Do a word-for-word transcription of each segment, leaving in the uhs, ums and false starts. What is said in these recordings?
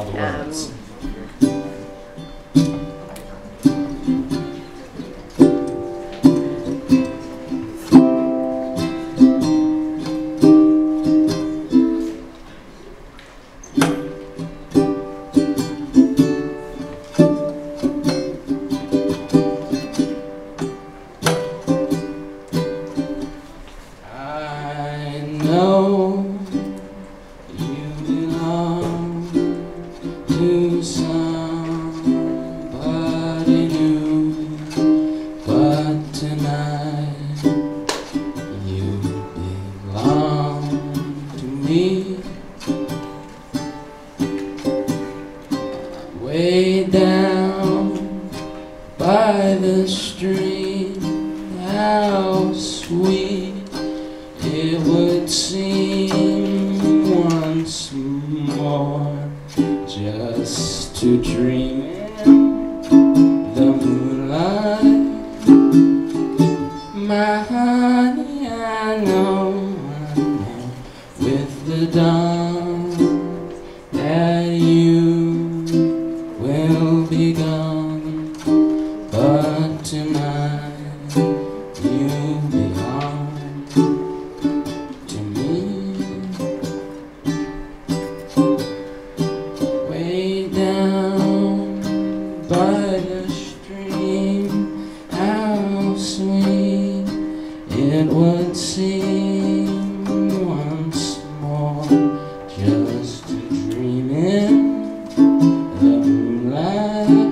all the words. Um, I know you belong to somebody new, but tonight you belong to me. Way down by the stream, how sweet it would seem once more just to dream in the moonlight. My honey, I know, I know with the dawn that you will be gone, but tonight you belong to me. Way down by the stream, how sweet it would seem once more just to dream in the moonlight.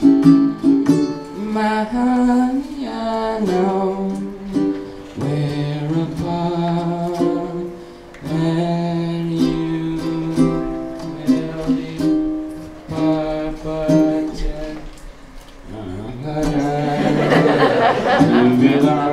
My honey, I know we're apart, and you will be apart, but uh, you belong